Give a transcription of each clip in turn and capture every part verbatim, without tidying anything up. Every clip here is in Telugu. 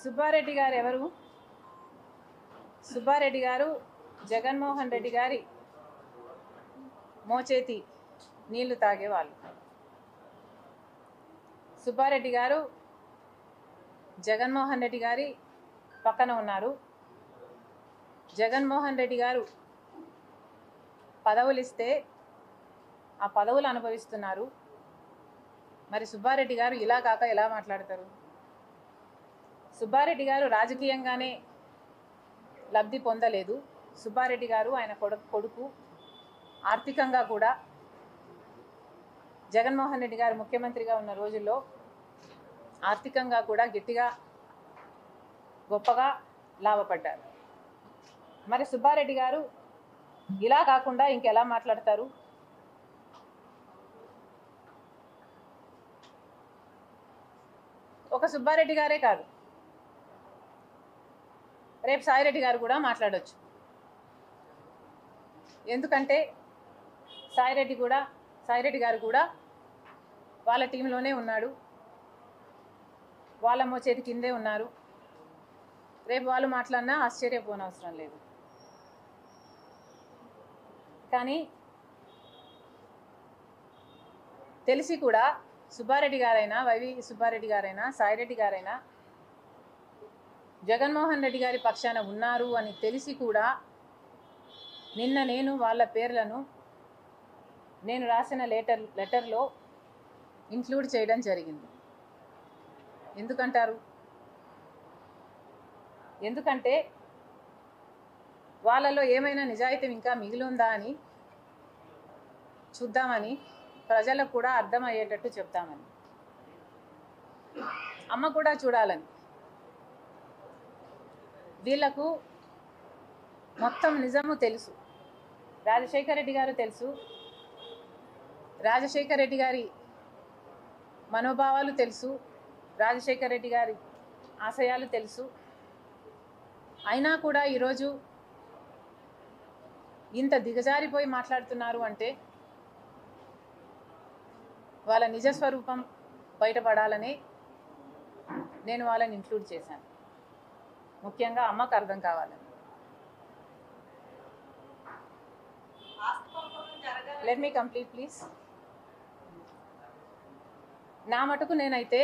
సుబ్బారెడ్డి గారు ఎవరు? సుబ్బారెడ్డి గారు జగన్మోహన్ రెడ్డి గారి మోచేతి నీళ్లు తాగేవాళ్ళు. సుబ్బారెడ్డి గారు జగన్మోహన్ రెడ్డి గారి పక్కన ఉన్నారు. జగన్మోహన్ రెడ్డి గారు పదవులు ఇస్తే ఆ పదవులు అనుభవిస్తున్నారు. మరి సుబ్బారెడ్డి గారు ఇలా కాక ఎలా మాట్లాడతారు? సుబ్బారెడ్డి గారు రాజకీయంగానే లబ్ధి పొందలేదు. సుబ్బారెడ్డి గారు ఆయన కొడుకు కొడుకు ఆర్థికంగా కూడా జగన్మోహన్ రెడ్డి గారు ముఖ్యమంత్రిగా ఉన్న రోజుల్లో ఆర్థికంగా కూడా గట్టిగా గొప్పగా లాభపడ్డారు. మరి సుబ్బారెడ్డి గారు ఇలా కాకుండా ఇంకెలా మాట్లాడతారు? ఒక సుబ్బారెడ్డి గారే కాదు, రేపు సాయిరెడ్డి గారు కూడా మాట్లాడవచ్చు. ఎందుకంటే సాయిరెడ్డి కూడా సాయిరెడ్డి గారు కూడా వాళ్ళ టీంలోనే ఉన్నాడు, వాళ్ళ మోచేతి కిందే ఉన్నారు. రేపు వాళ్ళు మాట్లాడినా ఆశ్చర్యపోనవసరం లేదు. కానీ తెలిసి కూడా సుబ్బారెడ్డి గారైనా, వైవి సుబ్బారెడ్డి గారైనా, సాయిరెడ్డి గారైనా జగన్మోహన్ రెడ్డి గారి పక్షాన ఉన్నారు అని తెలిసి కూడా నిన్న నేను వాళ్ళ పేర్లను నేను రాసిన లెటర్ లెటర్లో ఇంక్లూడ్ చేయడం జరిగింది. ఎందుకంటారు? ఎందుకంటే వాళ్ళలో ఏమైనా నిజాయితీ ఇంకా మిగిలి ఉందా అని చూద్దామని, ప్రజలకు కూడా అర్థమయ్యేటట్టు చెప్తామని, అమ్మ కూడా చూడాలని. వీళ్లకు మొత్తం నిజము తెలుసు. రాజశేఖర రెడ్డి గారు తెలుసు, రాజశేఖర రెడ్డి గారి మనోభావాలు తెలుసు, రాజశేఖర రెడ్డి గారి ఆశయాలు తెలుసు. అయినా కూడా ఈరోజు ఇంత దిగజారిపోయి మాట్లాడుతున్నారు అంటే వాళ్ళ నిజస్వరూపం బయటపడాలని నేను వాళ్ళని ఇంక్లూడ్ చేశాను. ముఖ్యంగా అమ్మకు అర్థం కావాలని. Let me complete please. నా మటుకు నేనైతే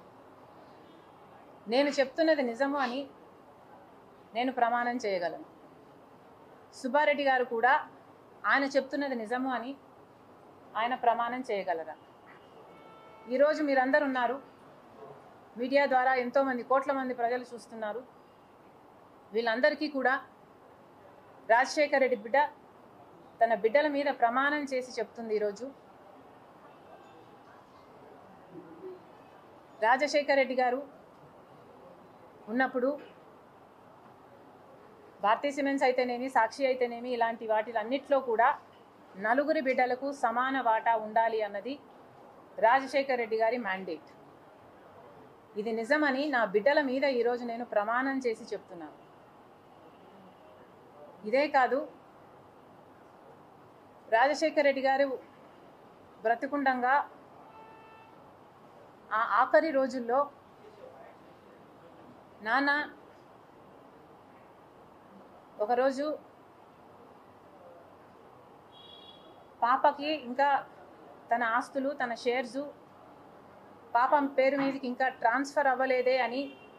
నేను చెప్తున్నది నిజము అని నేను ప్రమాణం చేయగలను. సుబ్బారెడ్డి గారు కూడా ఆయన చెప్తున్నది నిజము అని ఆయన ప్రమాణం చేయగలరా? ఈరోజు మీరందరూ ఉన్నారు, మీడియా ద్వారా ఎంతోమంది కోట్ల మంది ప్రజలు చూస్తున్నారు. వీళ్ళందరికీ కూడా రాజశేఖర రెడ్డి బిడ్డ తన బిడ్డల మీద ప్రమాణం చేసి చెప్తుంది. ఈరోజు రాజశేఖర రెడ్డి గారు ఉన్నప్పుడు భారతీయ సిమెంట్స్ అయితేనేమి, సాక్షి అయితేనేమి, ఇలాంటి వాటిలన్నిట్లో కూడా నలుగురి బిడ్డలకు సమాన వాటా ఉండాలి అన్నది రాజశేఖర రెడ్డి గారి మ్యాండేట్. ఇది నిజమని నా బిడ్డల మీద ఈరోజు నేను ప్రమాణం చేసి చెప్తున్నాను. ఇదే కాదు, రాజశేఖర రెడ్డి గారు బ్రతికుండంగా ఆ ఆఖరి రోజుల్లో నాన్న ఒకరోజు పాపకి ఇంకా తన ఆస్తులు, తన షేర్సు పాపం పేరు మీదకి ఇంకా ట్రాన్స్ఫర్ అవ్వలేదే అని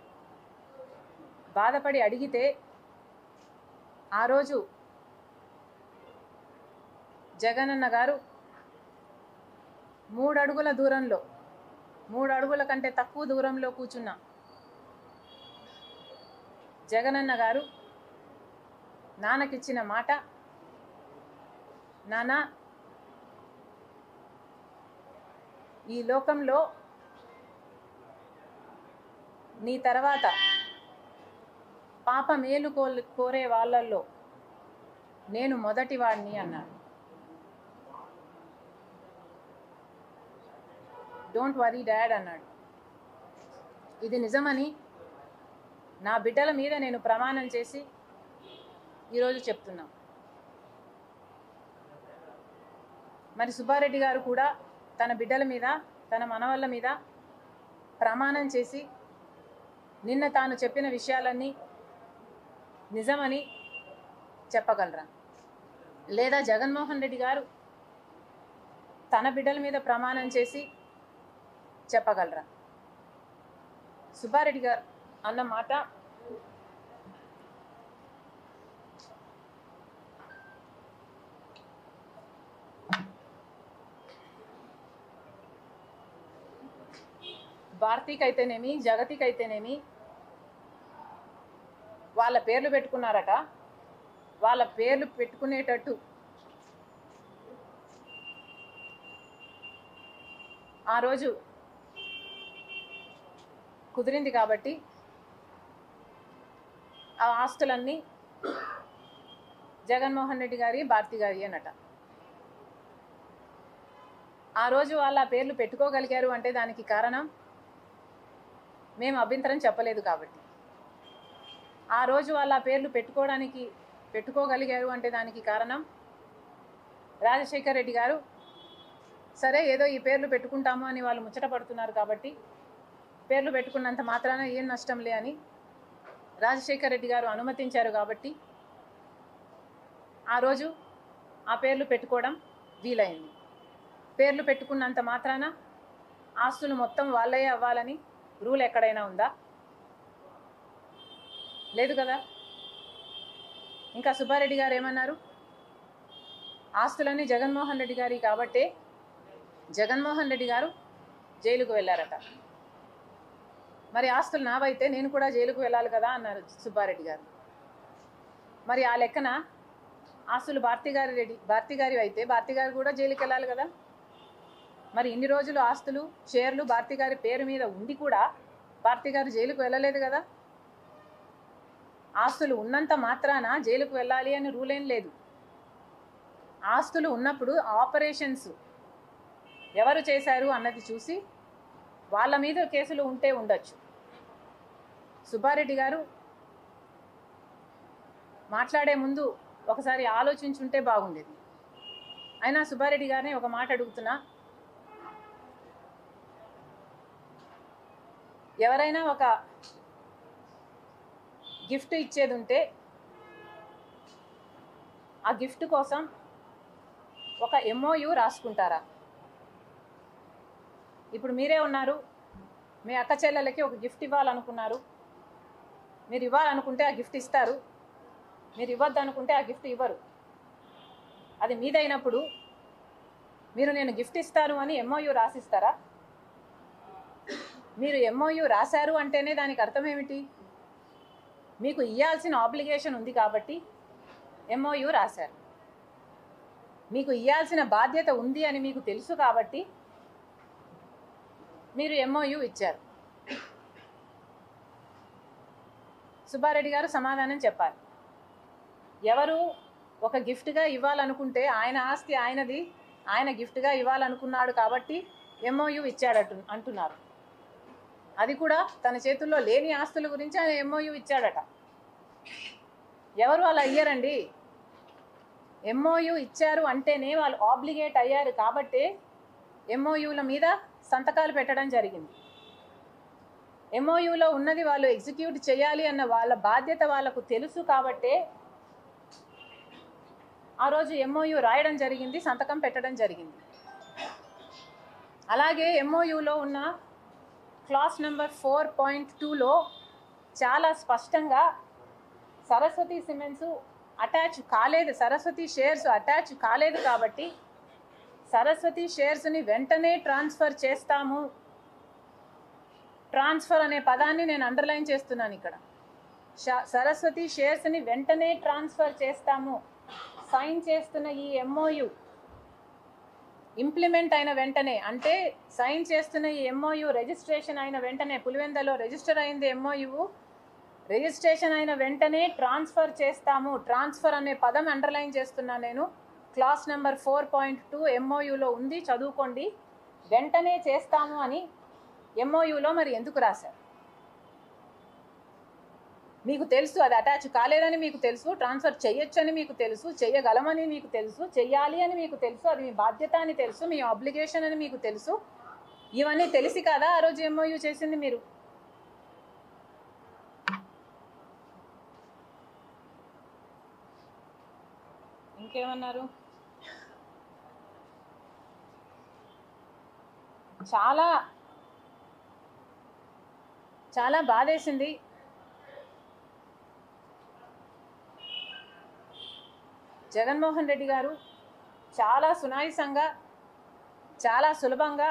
బాధపడి అడిగితే ఆ రోజు జగనన్న గారు మూడు అడుగుల దూరంలో, మూడు అడుగుల కంటే తక్కువ దూరంలో కూర్చున్న జగనన్న గారు నాన్నకిచ్చిన మాట, నాన్న ఈ లోకంలో నీ తర్వాత పాప మేలు కో కోరే వాళ్ళల్లో నేను మొదటి వాడిని అన్నాడు. డోంట్ వరీ డాడ్ అన్నాడు. ఇది నిజమని నా బిడ్డల మీద నేను ప్రమాణం చేసి ఈరోజు చెప్తున్నా. మరి సుబ్బారెడ్డి గారు కూడా తన బిడ్డల మీద, తన మనవళ్ళ మీద ప్రమాణం చేసి నిన్న తాను చెప్పిన విషయాలన్నీ నిజమని చెప్పగలరా? లేదా జగన్మోహన్ రెడ్డి గారు తన బిడ్డల మీద ప్రమాణం చేసి చెప్పగలరా? సుబ్బారెడ్డి గారు అన్న మాట భారతీకైతేనేమి జగతికైతేనేమి వాళ్ళ పేర్లు పెట్టుకున్నారట. వాళ్ళ పేర్లు పెట్టుకునేటట్టు ఆ రోజు కుదిరింది కాబట్టి ఆ ఆస్తులన్నీ జగన్మోహన్ రెడ్డి గారి భారతి గారి అన్నట. ఆ రోజు వాళ్ళ పేర్లు పెట్టుకోగలిగారు అంటే దానికి కారణం మేము అభ్యంతరం చెప్పలేదు కాబట్టి. ఆ రోజు వాళ్ళ పేర్లు పెట్టుకోవడానికి పెట్టుకోగలిగారు అంటే దానికి కారణం రాజశేఖర్ రెడ్డి గారు సరే ఏదో ఈ పేర్లు పెట్టుకుంటాము అని వాళ్ళు ముచ్చట పడుతున్నారు కాబట్టి పేర్లు పెట్టుకున్నంత మాత్రాన ఏం నష్టం లే అని రాజశేఖర్ రెడ్డి గారు అనుమతించారు కాబట్టి ఆ రోజు ఆ పేర్లు పెట్టుకోవడం వీలైంది. పేర్లు పెట్టుకున్నంత మాత్రాన ఆస్తులు మొత్తం వాళ్ళే అవ్వాలని రూల్ ఎక్కడైనా ఉందా? లేదు కదా. ఇంకా సుబ్బారెడ్డి గారు ఏమన్నారు? ఆస్తులన్నీ జగన్మోహన్ రెడ్డి గారి కాబట్టే జగన్మోహన్ రెడ్డి గారు జైలుకు వెళ్ళారట. మరి ఆస్తులు నావైతే నేను కూడా జైలుకు వెళ్ళాలి కదా అన్నారు సుబ్బారెడ్డి గారు. మరి ఆ లెక్కన ఆస్తులు భారతి గారి రెడ్డి భారతి గారి అయితే భారతి గారు కూడా జైలుకి వెళ్ళాలి కదా. మరి ఇన్ని రోజులు ఆస్తులు షేర్లు భారతి గారి పేరు మీద ఉండి కూడా భారతి గారు జైలుకు వెళ్ళలేదు కదా. ఆస్తులు ఉన్నంత మాత్రాన జైలుకు వెళ్ళాలి అని రూల్ ఏం లేదు. ఆస్తులు ఉన్నప్పుడు ఆపరేషన్స్ ఎవరు చేశారు అన్నది చూసి వాళ్ళ మీద కేసులు ఉంటే ఉండొచ్చు. సుబ్బారెడ్డి గారు మాట్లాడే ముందు ఒకసారి ఆలోచించుంటే బాగుండేది. అయినా సుబ్బారెడ్డి గారిని ఒక మాట అడుగుతున్నా, ఎవరైనా ఒక గిఫ్ట్ ఇచ్చేది ఉంటే ఆ గిఫ్ట్ కోసం ఒక ఎంఓయు రాసుకుంటారా? ఇప్పుడు మీరే ఉన్నారు, మీ అక్క చెల్లెలకి ఒక గిఫ్ట్ ఇవ్వాలనుకున్నారు. మీరు ఇవ్వాలనుకుంటే ఆ గిఫ్ట్ ఇస్తారు, మీరు ఇవ్వద్దు అనుకుంటే ఆ గిఫ్ట్ ఇవ్వరు. అది మీదైనప్పుడు మీరు నేను గిఫ్ట్ ఇస్తాను అని ఎంఓయు రాసిస్తారా? మీరు ఎంఓయు రాశారు అంటేనే దానికి అర్థం ఏమిటి? మీకు ఇవ్వాల్సిన ఆబ్లిగేషన్ ఉంది కాబట్టి ఎంఓయు రాశారు. మీకు ఇవ్వాల్సిన బాధ్యత ఉంది అని మీకు తెలుసు కాబట్టి మీరు ఎంఓయు ఇచ్చారు. సుబ్బారెడ్డి గారు సమాధానం చెప్పాలి. ఎవరు ఒక గిఫ్ట్గా ఇవ్వాలనుకుంటే ఆయన ఆస్తి ఆయనది, ఆయన గిఫ్ట్గా ఇవ్వాలనుకున్నాడు కాబట్టి ఎంఓయు ఇచ్చాడట అంటున్నారు. అది కూడా తన చేతుల్లో లేని ఆస్తుల గురించి ఆయన ఎంఓయు ఇచ్చాడట. ఎవరు అలా ఇయ్యరండి. ఎంఓయు ఇచ్చారు అంటేనే వాళ్ళు ఆబ్లిగేట్ అయ్యారు కాబట్టే ఎంఓయుల మీద సంతకాలు పెట్టడం జరిగింది. ఎంఓయులో ఉన్నది వాళ్ళు ఎగ్జిక్యూట్ చేయాలి అన్న వాళ్ళ బాధ్యత వాళ్ళకు తెలుసు కాబట్టే ఆ రోజు ఎంఓయు రాయడం జరిగింది, సంతకం పెట్టడం జరిగింది. అలాగే ఎంఓయులో ఉన్న క్లాస్ నెంబర్ ఫోర్ పాయింట్ టూలో చాలా స్పష్టంగా సరస్వతి సిమెంట్స్ అటాచ్ కాలేదు, సరస్వతి షేర్స్ అటాచ్ కాలేదు కాబట్టి సరస్వతి షేర్స్ని వెంటనే ట్రాన్స్ఫర్ చేస్తాము. ట్రాన్స్ఫర్ అనే పదాన్ని నేను అండర్లైన్ చేస్తున్నాను ఇక్కడ. సరస్వతి షేర్స్ని వెంటనే ట్రాన్స్ఫర్ చేస్తాము. సైన్ చేస్తున్న ఈ ఎంఓయు ఇంప్లిమెంట్ అయిన వెంటనే, అంటే సైన్ చేస్తున్న ఈ ఎంఓయు రిజిస్ట్రేషన్ అయిన వెంటనే, పులివెందలో రిజిస్టర్ అయింది ఎంఓయు, రిజిస్ట్రేషన్ అయిన వెంటనే ట్రాన్స్ఫర్ చేస్తాము. ట్రాన్స్ఫర్ అనే పదం అండర్లైన్ చేస్తున్నా నేను. Clause number four point two ఎంఓయులో ఉంది, చదువుకోండి. వెంటనే చేస్తాము అని ఎంఓయులో మరి ఎందుకు రాశారు? మీకు తెలుసు అది అటాచ్ కాలేదని మీకు తెలుసు, ట్రాన్స్ఫర్ చేయొచ్చని మీకు తెలుసు, చేయగలమని మీకు తెలుసు, చెయ్యాలి అని మీకు తెలుసు, అది మీ బాధ్యత అని తెలుసు, మీ ఆబ్లిగేషన్ అని మీకు తెలుసు. ఇవన్నీ తెలిసి కదా ఆ రోజు ఎంఓయు చేసింది మీరు. ఇంకేమన్నారు? చాలా చాలా బాధేసింది. జగన్మోహన్ రెడ్డి గారు చాలా సునాయాసంగా, చాలా సులభంగా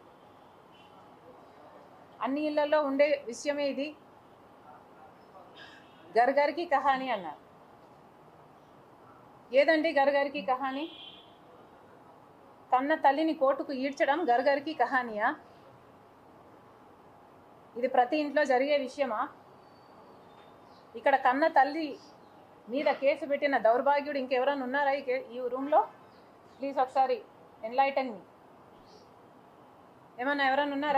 అన్ని ఇళ్లలో ఉండే విషయమే ఇది. గర్గర్కి కహాని అన్నారు. ఏదండి గర్గర్కి కహాని? కన్న తల్లిని కోర్టుకు ఈడ్చడం గర్గర్కి కహానియా? ఇది ప్రతి ఇంట్లో జరిగే విషయమా? ఇక్కడ కన్న తల్లి మీద కేసు పెట్టిన దౌర్భాగ్యుడు ఇంకెవరైనా ఉన్నారా ఈ కే ఈ రూమ్లో? ప్లీజ్ ఒకసారి ఎన్లైటన్ మీ. ఏమన్నా ఎవరైనా ఉన్నారా?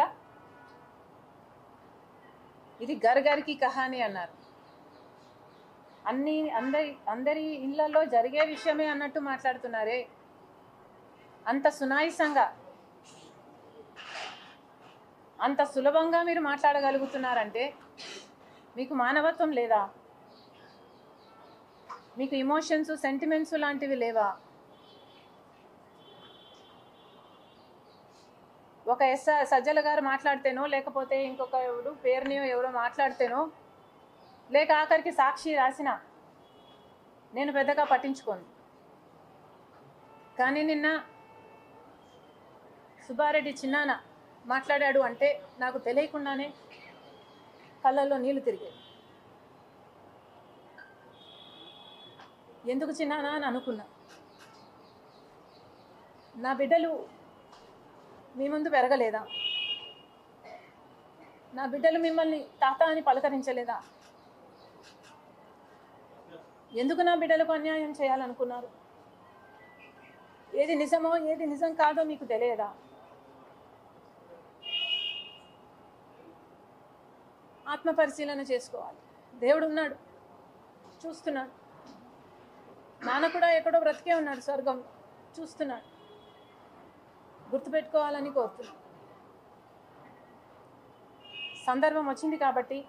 ఇది గర్గర్కి కహాని అన్నారు. అన్ని అందరి అందరి ఇళ్లలో జరిగే విషయమే అన్నట్టు మాట్లాడుతున్నారే. అంత సునాయాసంగా, అంత సులభంగా మీరు మాట్లాడగలుగుతున్నారంటే మీకు మానవత్వం లేదా? మీకు ఇమోషన్స్, సెంటిమెంట్స్ లాంటివి లేవా? ఒక ఎస్ సజ్జల గారు మాట్లాడితేనో, లేకపోతే ఇంకొక ఎవరు పేరుని ఎవరో మాట్లాడితేనో, లేక ఆఖరికి సాక్షి రాసిన నేను పెద్దగా పట్టించుకోను. కానీ నిన్న సుబ్బారెడ్డి చిన్నాన మాట్లాడాడు అంటే నాకు తెలియకుండానే కళ్ళల్లో నీళ్లు తిరిగాయి. ఎందుకు చిన్నానా అని అనుకున్నా. నా బిడ్డలు మీ ముందు పెరగలేదా? నా బిడ్డలు మిమ్మల్ని తాత అని పలకరించలేదా? ఎందుకు నా బిడ్డలకు అన్యాయం చేయాలనుకున్నారు? ఏది నిజమో ఏది నిజం కాదో మీకు తెలియదా? ఆత్మపరిశీలన చేసుకోవాలి. దేవుడు ఉన్నాడు, చూస్తున్నాడు. నాన్న కూడా ఎక్కడో బ్రతికే ఉన్నాడు, స్వర్గం చూస్తున్నాడు. గుర్తుపెట్టుకోవాలని కోరుతున్నాను. సందర్భం వచ్చింది కాబట్టి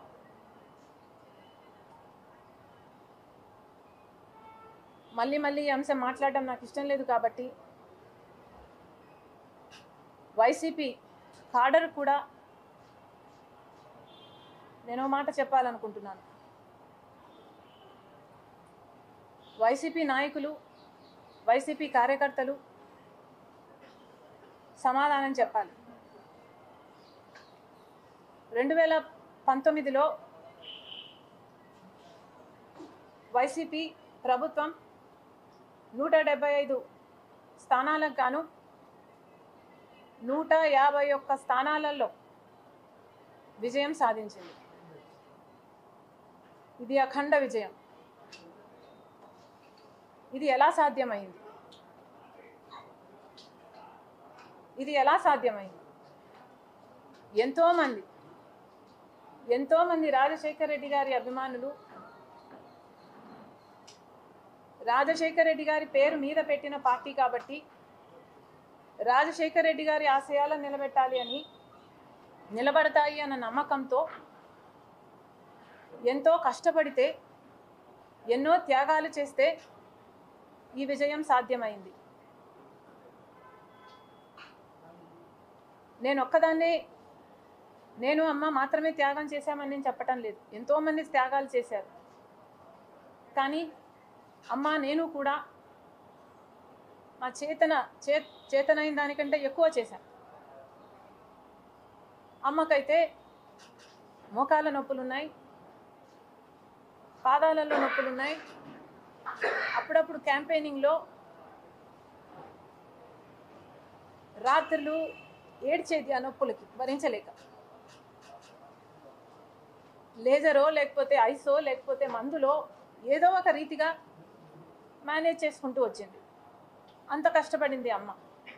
మళ్ళీ మళ్ళీ ఈ అంశం మాట్లాడడం నాకు ఇష్టం లేదు కాబట్టి వైసీపీ కాడర్ కూడా నేను మాట చెప్పాలనుకుంటున్నాను. వైసీపీ నాయకులు, వైసీపీ కార్యకర్తలు సమాధానం చెప్పాలి. రెండు వేల పంతొమ్మిదిలో వైసీపీ ప్రభుత్వం నూట డెబ్బై ఐదు స్థానాలకు గాను నూట యాభై ఒక్క స్థానాలలో విజయం సాధించింది. ఇది అఖండ విజయం. ఇది ఎలా సాధ్యమైంది? ఇది ఎలా సాధ్యమైంది? ఎంతోమంది ఎంతోమంది రాజశేఖర్ రెడ్డి గారి అభిమానులు రాజశేఖర్ రెడ్డి గారి పేరు మీద పెట్టిన పార్టీ కాబట్టి రాజశేఖర్ రెడ్డి గారి ఆశయాలను నిలబెట్టాలి అని, నిలబడతాయి అన్న నమ్మకంతో ఎంతో కష్టపడితే, ఎన్నో త్యాగాలు చేస్తే ఈ విజయం సాధ్యమైంది. నేను ఒక్కదాన్నే, నేను అమ్మ మాత్రమే త్యాగం చేశామని నేను చెప్పటం లేదు. ఎంతోమంది త్యాగాలు చేశారు. కానీ అమ్మ నేను కూడా మా చేతన చే చేతనైన దానికంటే ఎక్కువ చేశాను. అమ్మకైతే మోకాళ్ళ నొప్పులు ఉన్నాయి, పాదాలలో నొప్పులు ఉన్నాయి. అప్పుడప్పుడు క్యాంపెయినింగ్లో రాత్రులు ఏడ్చేది ఆ నొప్పులకి భరించలేక. లేజరో లేకపోతే ఐసో లేకపోతే మందులో ఏదో ఒక రీతిగా మేనేజ్ చేసుకుంటూ వచ్చింది. అంత కష్టపడింది అమ్మ.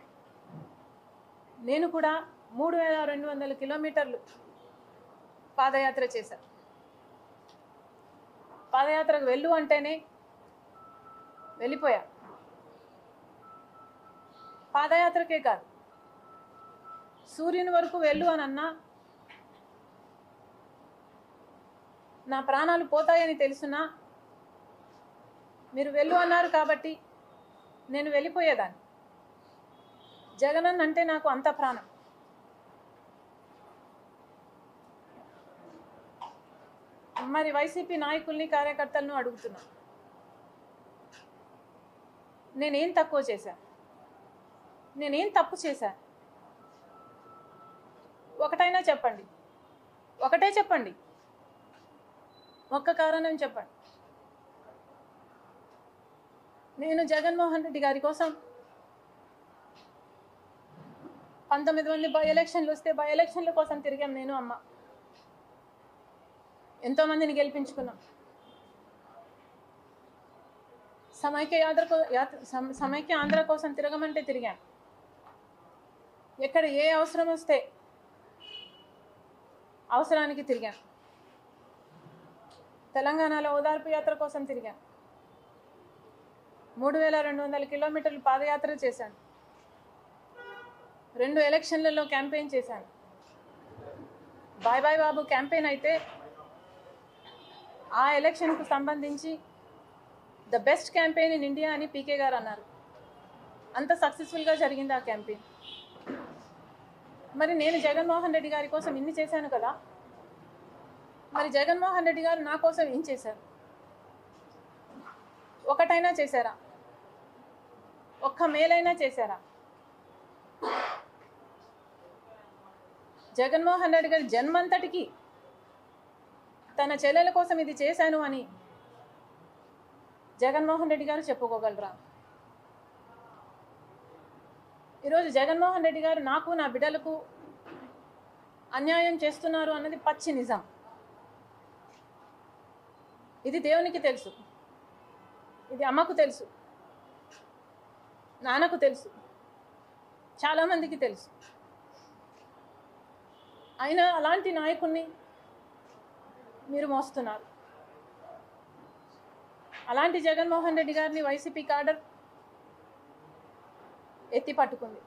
నేను కూడా మూడు వేల రెండు వందల కిలోమీటర్లు పాదయాత్ర చేశాను. పాదయాత్రకు వెళ్ళు అంటేనే వెళ్ళిపోయా. పాదయాత్రకే కాదు, సూర్యుని వరకు వెళ్ళు అని అన్నా నా ప్రాణాలు పోతాయని తెలుసునా మీరు వెళ్ళు అన్నారు కాబట్టి నేను వెళ్ళిపోయేదాన్ని. జగనన్న అంటే నాకు అంత ప్రాణం. మరి వైసీపీ నాయకుల్ని కార్యకర్తలను అడుగుతున్నా, నేనేం తక్కువ చేశాను? నేనేం తప్పు చేశాను? ఒకటైనా చెప్పండి, ఒకటే చెప్పండి, ఒక్క కారణం చెప్పండి. నేను జగన్మోహన్ రెడ్డి గారి కోసం పంతొమ్మిది మంది బై ఎలక్షన్లు వస్తే బై ఎలక్షన్ల కోసం తిరిగాం. నేను అమ్మ ఎంతోమందిని గెలిపించుకున్నాం. సమైక్య యాత్ర సమైక్య ఆంధ్ర కోసం తిరగమంటే తిరిగాం. ఎక్కడ ఏ అవసరం వస్తే అవసరానికి తిరిగాం. తెలంగాణలో ఓదార్పు యాత్ర కోసం తిరిగాం. మూడు వేల రెండు వందల కిలోమీటర్లు పాదయాత్ర చేశాను. రెండు ఎలక్షన్లలో క్యాంపెయిన్ చేశాను. బాయ్ బాయ్ బాబు క్యాంపెయిన్ అయితే ఆ ఎలక్షన్కు సంబంధించి the best campaign in India అని పీకే గారు అన్నారు. అంత సక్సెస్ఫుల్గా జరిగింది ఆ క్యాంపెయిన్. మరి నేను జగన్మోహన్ రెడ్డి గారి కోసం ఇన్ని చేశాను కదా, మరి జగన్మోహన్ రెడ్డి గారు నా కోసం ఏం చేశారు? ఒకటైనా చేశారా? ఒక్క మేలైనా చేశారా? జగన్మోహన్ రెడ్డి గారి జన్మంతటికి తన చెల్లెల కోసం ఇది చేశాను అని జగన్మోహన్ రెడ్డి గారు చెప్పుకోగలరా? ఈరోజు జగన్మోహన్ రెడ్డి గారు నాకు నా బిడ్డలకు అన్యాయం చేస్తున్నారు అన్నది పచ్చి నిజం. ఇది దేవునికి తెలుసు, ఇది అమ్మకు తెలుసు, నాన్నకు తెలుసు, చాలామందికి తెలుసు. అయినా అలాంటి నాయకుడిని మీరు మోస్తున్నారు. అలాంటి జగన్మోహన్ రెడ్డి గారిని వైసీపీ కాడర్ ఎత్తి పట్టుకుంది.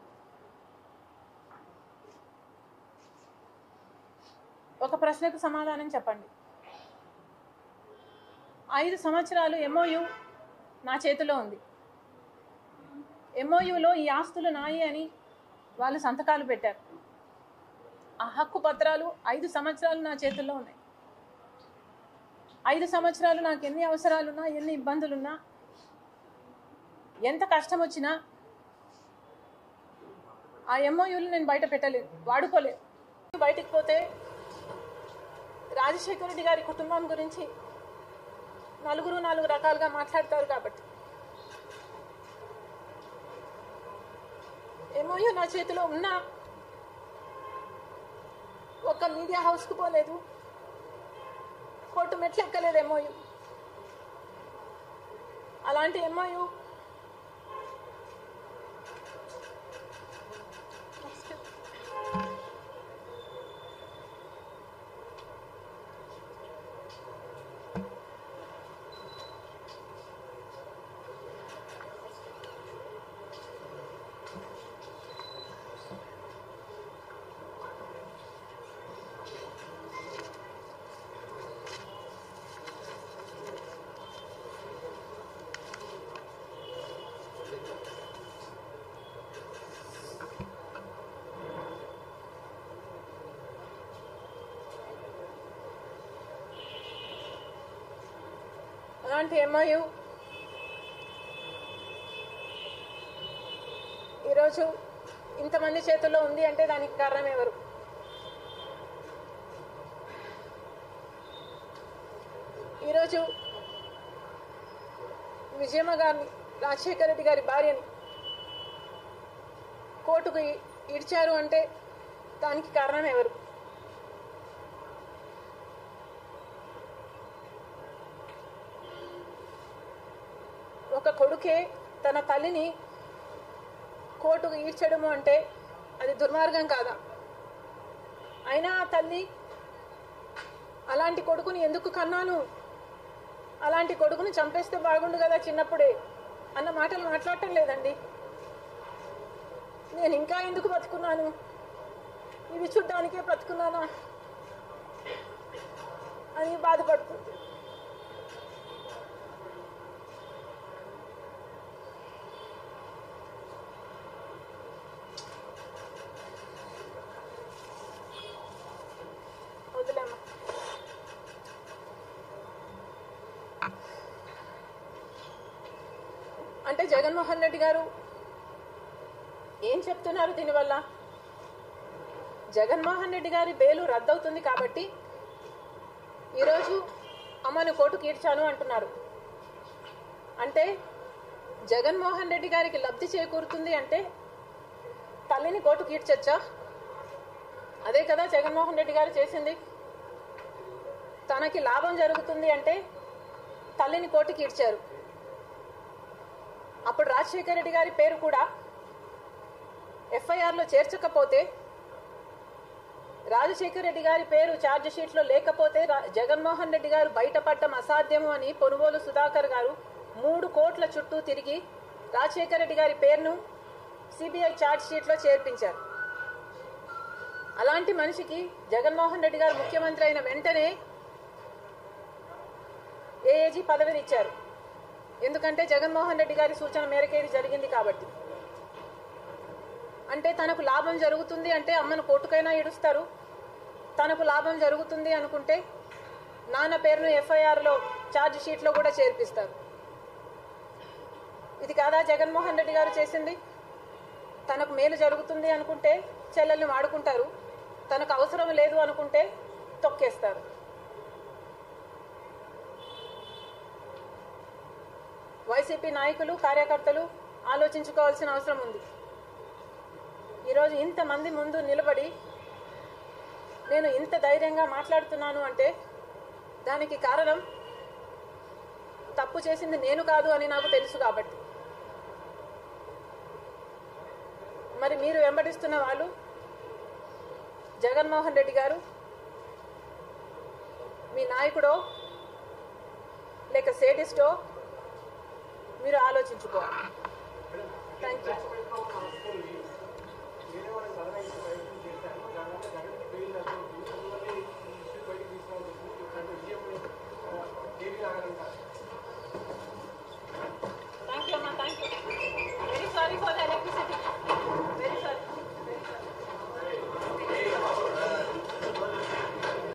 ఒక ప్రశ్నకు సమాధానం చెప్పండి. ఐదు సంవత్సరాలు ఎంఓయు నా చేతిలో ఉంది. ఎంఓయులో ఈ ఆస్తులు నాయి అని వాళ్ళు సంతకాలు పెట్టారు. ఆ హక్కు పత్రాలు ఐదు సంవత్సరాలు నా చేతుల్లో ఉన్నాయి. ఐదు సంవత్సరాలు నాకు ఎన్ని అవసరాలున్నా, ఎన్ని ఇబ్బందులున్నా, ఎంత కష్టం వచ్చినా ఆ ఎంఓయూలు నేను బయట పెట్టలేదు, వాడుకోలేదు. బయటికి పోతే రాజశేఖర రెడ్డి గారి కుటుంబం గురించి నలుగురు నాలుగు రకాలుగా మాట్లాడతారు. కాబట్టి ఎంఓయూ నా చేతిలో ఉన్నా ఒక్క మీడియా హౌస్కు పోలేదు, కోర్టు మెట్లు ఎక్కలేదు ఎంఓయూ. అలాంటి ఎంఓయూ అలాంటి ఎంఓయూ ఈరోజు ఇంతమంది చేతుల్లో ఉంది అంటే దానికి కారణం ఎవరు? ఈరోజు విజయమ్మ గారిని, రాజశేఖర రెడ్డి గారి భార్యని కోర్టుకు ఇడ్చారు అంటే దానికి కారణం ఎవరు? ఒక కొడుకే తన తల్లిని కోర్టుకు ఈడ్చడము అంటే అది దుర్మార్గం కాదా? అయినా ఆ తల్లి అలాంటి కొడుకుని ఎందుకు కన్నాను, అలాంటి కొడుకుని చంపేస్తే బాగుండు కదా చిన్నప్పుడే అన్న మాటలు మాట్లాడటం లేదండి. నేను ఇంకా ఎందుకు బతుకున్నాను, ఇవి చూడ్డానికే బ్రతుకున్నానా అని బాధపడుతుంది. అంటే జగన్మోహన్ రెడ్డి గారు ఏం చెప్తున్నారు దీనివల్ల? జగన్మోహన్ రెడ్డి గారి బెయిలు రద్దవుతుంది కాబట్టి ఈరోజు అమ్మను కోర్టుకు ఈడ్చాను అంటున్నారు. అంటే జగన్మోహన్ రెడ్డి గారికి లబ్ధి చేకూరుతుంది అంటే తల్లిని కోర్టుకు ఈడ్చొచ్చా? అదే కదా జగన్మోహన్ రెడ్డి గారు చేసింది. తనకి లాభం జరుగుతుంది అంటే తల్లిని కోర్టుకు ఈడ్చారు. అప్పుడు రాజశేఖర రెడ్డి గారి పేరు కూడా ఎఫ్ఐఆర్లో చేర్చకపోతే, రాజశేఖర రెడ్డి గారి పేరు ఛార్జ్ షీట్లో లేకపోతే జగన్మోహన్ రెడ్డి గారు బయటపడటం అసాధ్యము అని పొనుగోలు సుధాకర్ గారు మూడు కోట్ల చుట్టూ తిరిగి రాజశేఖర రెడ్డి గారి పేరును సిబిఐ ఛార్జ్ షీట్లో చేర్పించారు. అలాంటి మనిషికి జగన్మోహన్ రెడ్డి గారు ముఖ్యమంత్రి అయిన వెంటనే ఏఏజీ పదవిని ఇచ్చారు. ఎందుకంటే జగన్మోహన్ రెడ్డి గారి సూచన మేరకే ఇది జరిగింది కాబట్టి. అంటే తనకు లాభం జరుగుతుంది అంటే అమ్మను కోర్టుకైనా ఈడుస్తారు. తనకు లాభం జరుగుతుంది అనుకుంటే నాన్న పేరును ఎఫ్ఐఆర్లో ఛార్జ్ షీట్లో కూడా చేర్పిస్తారు. ఇది కాదా జగన్మోహన్ రెడ్డి గారు చేసింది? తనకు మేలు జరుగుతుంది అనుకుంటే చెల్లెల్ని వాడుకుంటారు, తనకు అవసరం లేదు అనుకుంటే తొక్కేస్తారు. వైసీపీ నాయకులు కార్యకర్తలు ఆలోచించుకోవాల్సిన అవసరం ఉంది. ఈరోజు ఇంతమంది ముందు నిలబడి నేను ఇంత ధైర్యంగా మాట్లాడుతున్నాను అంటే దానికి కారణం తప్పు చేసింది నేను కాదు అని నాకు తెలుసు కాబట్టి. మరి మీరు వెంబడిస్తున్న వాళ్ళు జగన్మోహన్ రెడ్డి గారు మీ నాయకుడో లేక సేటిస్టో మీరు ఆలోచించుకోవాలి. Thank you.